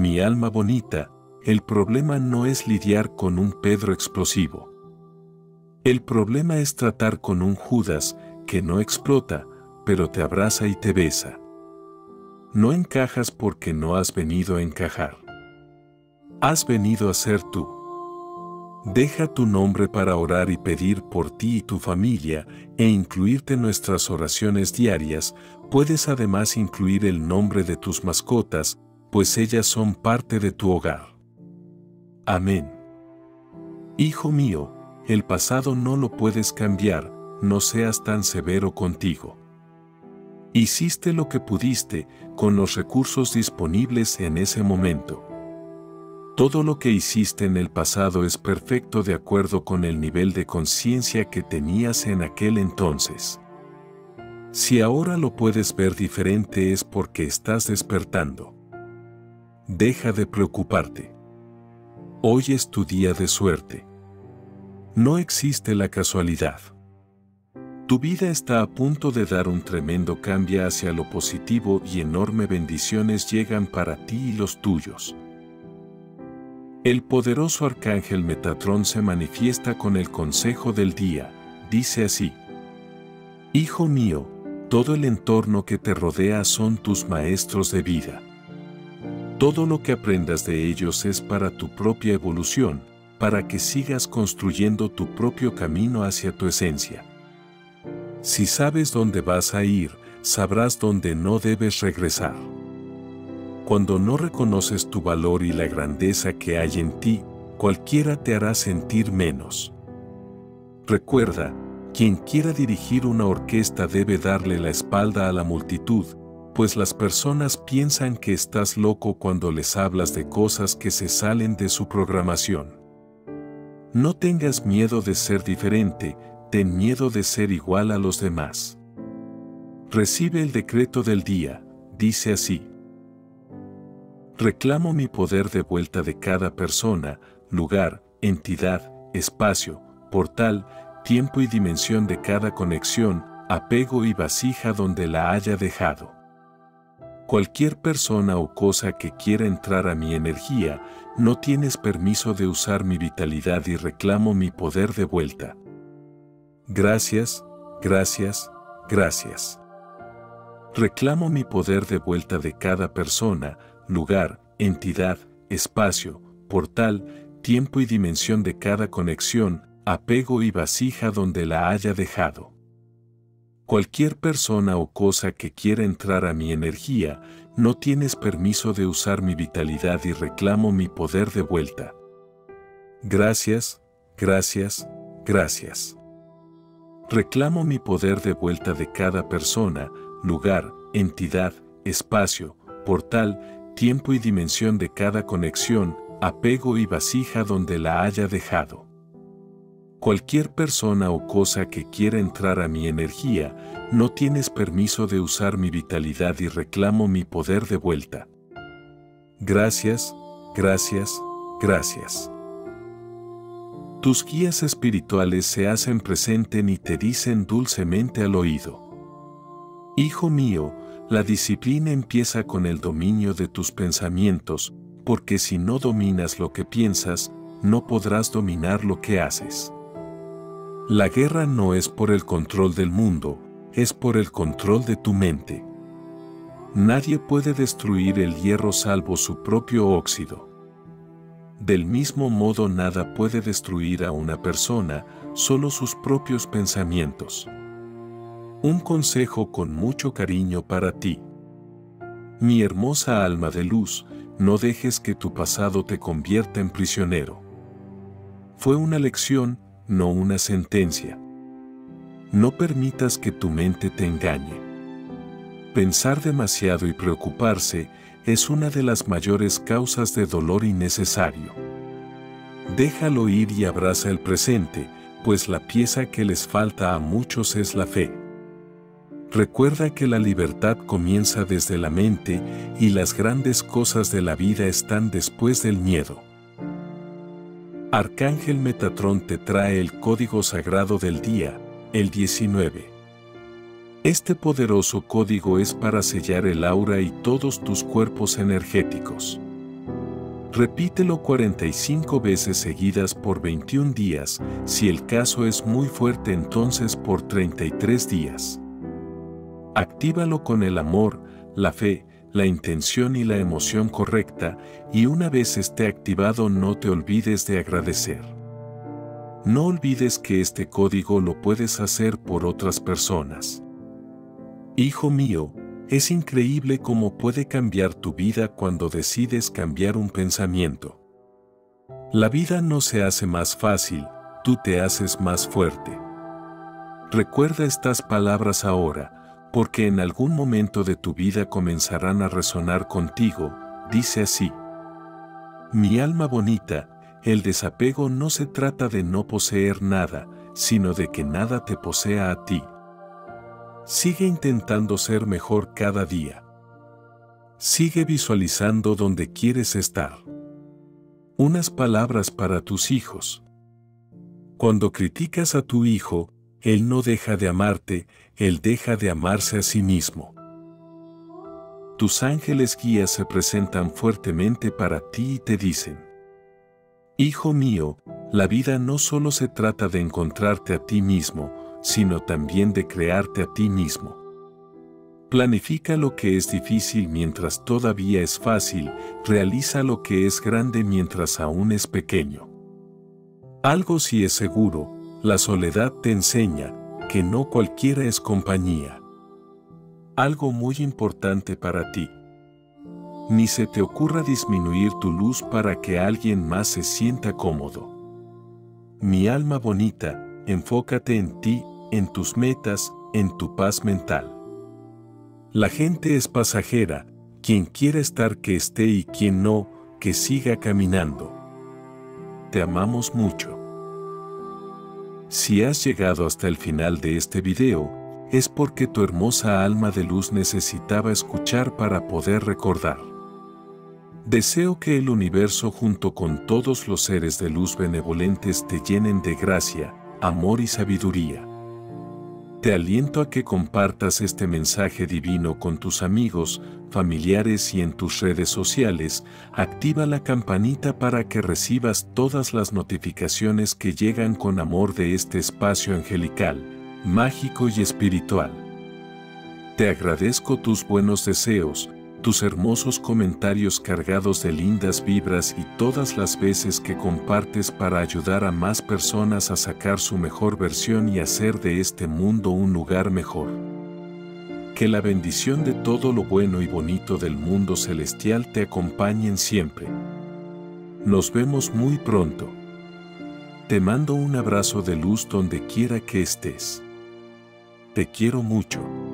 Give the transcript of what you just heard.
Mi alma bonita, el problema no es lidiar con un Pedro explosivo. El problema es tratar con un Judas que no explota, pero te abraza y te besa. No encajas porque no has venido a encajar. Has venido a ser tú. Deja tu nombre para orar y pedir por ti y tu familia e incluirte en nuestras oraciones diarias. Puedes además incluir el nombre de tus mascotas, pues ellas son parte de tu hogar. Amén. Hijo mío, el pasado no lo puedes cambiar, no seas tan severo contigo. Hiciste lo que pudiste con los recursos disponibles en ese momento. Todo lo que hiciste en el pasado es perfecto de acuerdo con el nivel de conciencia que tenías en aquel entonces. Si ahora lo puedes ver diferente es porque estás despertando. Deja de preocuparte. Hoy es tu día de suerte. No existe la casualidad. Tu vida está a punto de dar un tremendo cambio hacia lo positivo y enormes bendiciones llegan para ti y los tuyos. El poderoso arcángel Metatrón se manifiesta con el consejo del día, dice así: Hijo mío, todo el entorno que te rodea son tus maestros de vida. Todo lo que aprendas de ellos es para tu propia evolución, para que sigas construyendo tu propio camino hacia tu esencia. Si sabes dónde vas a ir, sabrás dónde no debes regresar. Cuando no reconoces tu valor y la grandeza que hay en ti, cualquiera te hará sentir menos. Recuerda, quien quiera dirigir una orquesta debe darle la espalda a la multitud, pues las personas piensan que estás loco cuando les hablas de cosas que se salen de su programación. No tengas miedo de ser diferente, ten miedo de ser igual a los demás. Recibe el decreto del día, dice así: Reclamo mi poder de vuelta de cada persona, lugar, entidad, espacio, portal, tiempo y dimensión de cada conexión, apego y vasija donde la haya dejado. Cualquier persona o cosa que quiera entrar a mi energía, no tienes permiso de usar mi vitalidad y reclamo mi poder de vuelta. Gracias, gracias, gracias. Reclamo mi poder de vuelta de cada persona, lugar, entidad, espacio, portal, tiempo y dimensión de cada conexión, apego y vasija donde la haya dejado. Cualquier persona o cosa que quiera entrar a mi energía, no tienes permiso de usar mi vitalidad y reclamo mi poder de vuelta. Gracias, gracias, gracias. Reclamo mi poder de vuelta de cada persona, lugar, entidad, espacio, portal, tiempo y dimensión de cada conexión, apego y vasija donde la haya dejado. Cualquier persona o cosa que quiera entrar a mi energía, no tienes permiso de usar mi vitalidad y reclamo mi poder de vuelta. Gracias, gracias, gracias. Tus guías espirituales se hacen presentes y te dicen dulcemente al oído: Hijo mío, la disciplina empieza con el dominio de tus pensamientos, porque si no dominas lo que piensas, no podrás dominar lo que haces. La guerra no es por el control del mundo, es por el control de tu mente. Nadie puede destruir el hierro salvo su propio óxido. Del mismo modo nada puede destruir a una persona, solo sus propios pensamientos. Un consejo con mucho cariño para ti. Mi hermosa alma de luz, no dejes que tu pasado te convierta en prisionero. Fue una lección, no una sentencia. No permitas que tu mente te engañe. Pensar demasiado y preocuparse es una de las mayores causas de dolor innecesario. Déjalo ir y abraza el presente, pues la pieza que les falta a muchos es la fe. Recuerda que la libertad comienza desde la mente y las grandes cosas de la vida están después del miedo. Arcángel Metatrón te trae el código sagrado del día, el 19. Este poderoso código es para sellar el aura y todos tus cuerpos energéticos. Repítelo 45 veces seguidas por 21 días, si el caso es muy fuerte entonces por 33 días. Actívalo con el amor, la fe, la intención y la emoción correcta, y una vez esté activado no te olvides de agradecer. No olvides que este código lo puedes hacer por otras personas. Hijo mío, es increíble cómo puede cambiar tu vida cuando decides cambiar un pensamiento. La vida no se hace más fácil, tú te haces más fuerte. Recuerda estas palabras ahora, porque en algún momento de tu vida comenzarán a resonar contigo. Dice así: mi alma bonita, el desapego no se trata de no poseer nada, sino de que nada te posea a ti. Sigue intentando ser mejor cada día. Sigue visualizando donde quieres estar. Unas palabras para tus hijos. Cuando criticas a tu hijo, él no deja de amarte, él deja de amarse a sí mismo. Tus ángeles guías se presentan fuertemente para ti y te dicen: hijo mío, la vida no solo se trata de encontrarte a ti mismo, sino también de crearte a ti mismo. Planifica lo que es difícil mientras todavía es fácil, realiza lo que es grande mientras aún es pequeño. Algo sí es seguro, la soledad te enseña que no cualquiera es compañía. Algo muy importante para ti. Ni se te ocurra disminuir tu luz para que alguien más se sienta cómodo. Mi alma bonita, enfócate en ti, en tus metas, en tu paz mental. La gente es pasajera, quien quiera estar que esté y quien no, que siga caminando. Te amamos mucho. Si has llegado hasta el final de este video, es porque tu hermosa alma de luz necesitaba escuchar para poder recordar. Deseo que el universo junto con todos los seres de luz benevolentes te llenen de gracia, amor y sabiduría. Te aliento a que compartas este mensaje divino con tus amigos, familiares y en tus redes sociales. Activa la campanita para que recibas todas las notificaciones que llegan con amor de este espacio angelical, mágico y espiritual. Te agradezco tus buenos deseos, tus hermosos comentarios cargados de lindas vibras y todas las veces que compartes para ayudar a más personas a sacar su mejor versión y hacer de este mundo un lugar mejor. Que la bendición de todo lo bueno y bonito del mundo celestial te acompañen siempre. Nos vemos muy pronto. Te mando un abrazo de luz donde quiera que estés. Te quiero mucho.